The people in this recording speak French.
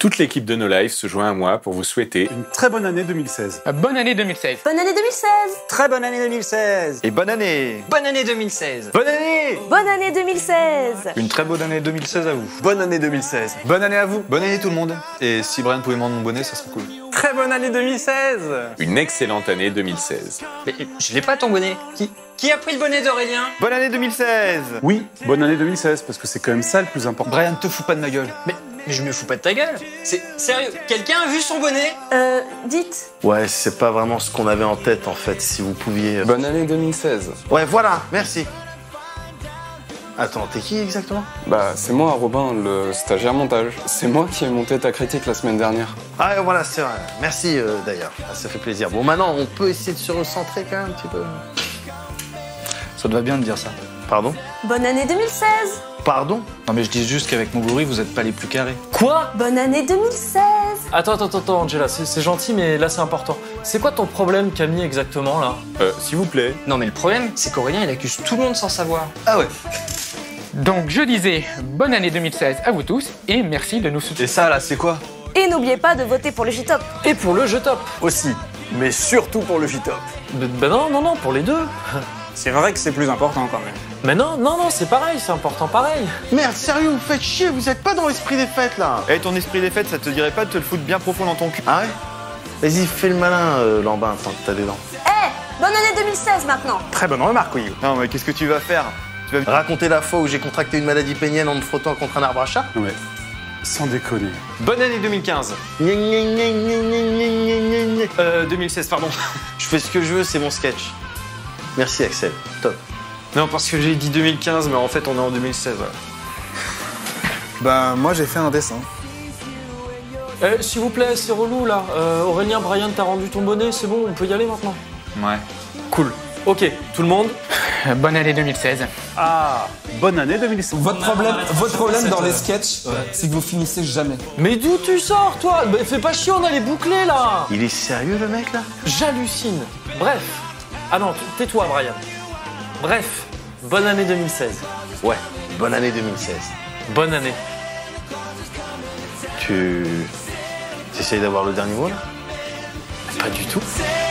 Toute l'équipe de No Life se joint à moi pour vous souhaiter une très bonne année 2016. Bonne année 2016. Bonne année 2016. Très bonne année 2016. Et bonne année. Bonne année 2016. Bonne année. Bonne année 2016. Une très bonne année 2016 à vous. Bonne année 2016. Bonne année à vous. Bonne année tout le monde. Et si Brian pouvait me rendre mon bonnet, ça serait cool. Très bonne année 2016. Une excellente année 2016. Mais je l'ai pas ton bonnet. Qui a pris le bonnet d'Aurélien? Bonne année 2016. Oui, bonne année 2016, parce que c'est quand même ça le plus important. Brian, te fous pas de ma gueule. Mais je me fous pas de ta gueule. C'est sérieux. Quelqu'un a vu son bonnet? Dites. Ouais, c'est pas vraiment ce qu'on avait en tête en fait, si vous pouviez... Bonne année 2016. Ouais, voilà, merci. Attends, t'es qui exactement? Bah, c'est moi, Robin, le stagiaire montage. C'est moi qui ai monté ta critique la semaine dernière. Ah, voilà, c'est vrai. Merci d'ailleurs, ça fait plaisir. Bon, maintenant, on peut essayer de se recentrer quand même un petit peu. Ça te va bien de dire ça. Pardon? Bonne année 2016. Pardon? Non mais je dis juste qu'avec Moguri, vous êtes pas les plus carrés. Quoi? Bonne année 2016. Attends, Angela, c'est gentil, mais là c'est important. C'est quoi ton problème, Camille, exactement, là? S'il vous plaît. Non mais le problème, c'est qu'Aurélien il accuse tout le monde sans savoir. Ah ouais. Donc je disais bonne année 2016 à vous tous et merci de nous soutenir. Et ça là, c'est quoi? Et n'oubliez pas de voter pour le J-Top. Et pour le jeu top. Aussi. Mais surtout pour le J-Top. Ben non, pour les deux. C'est vrai que c'est plus important quand même. Mais non, c'est pareil, c'est important pareil. Merde, sérieux, vous faites chier, vous êtes pas dans l'esprit des fêtes là. Eh, ton esprit des fêtes, ça te dirait pas de te le foutre bien profond dans ton cul? Ah ouais? Vas-y, fais le malin, Lambin, tant que t'as des dents. Bonne année 2016 maintenant. Très bonne remarque, oui. Non mais qu'est-ce que tu vas faire? Tu vas... Raconter la fois où j'ai contracté une maladie pénienne en me frottant contre un arbre à chat? Non mais, sans déconner. Bonne année 2015. 2016, pardon. Je fais ce que je veux, c'est mon sketch. Merci Axel, top. Non, parce que j'ai dit 2015, mais en fait on est en 2016. Voilà. Ben, moi j'ai fait un dessin. S'il vous plaît, c'est relou là. Aurélien, Brian, t'as rendu ton bonnet, c'est bon, on peut y aller maintenant. Ouais. Cool. Ok, tout le monde. Bonne année 2016. Ah, bonne année 2016. Votre problème dans les sketchs, c'est que vous finissez jamais. Mais d'où tu sors, toi? Bah, fais pas chier, on a les bouclés là. Il est sérieux le mec là? J'hallucine. Bref. Ah non, tais-toi, Brian. Bref, bonne année 2016. Ouais, bonne année 2016. Bonne année. Tu essayes d'avoir le dernier mot là? Pas du tout.